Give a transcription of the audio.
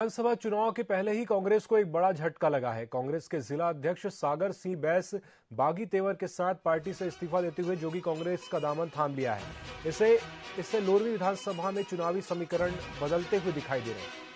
विधानसभा चुनाव के पहले ही कांग्रेस को एक बड़ा झटका लगा है। कांग्रेस के जिला अध्यक्ष सागर सिंह बैस बागी तेवर के साथ पार्टी से इस्तीफा देते हुए जोगी कांग्रेस का दामन थाम लिया है। इससे 9वीं विधानसभा में चुनावी समीकरण बदलते हुए दिखाई दे रहे हैं।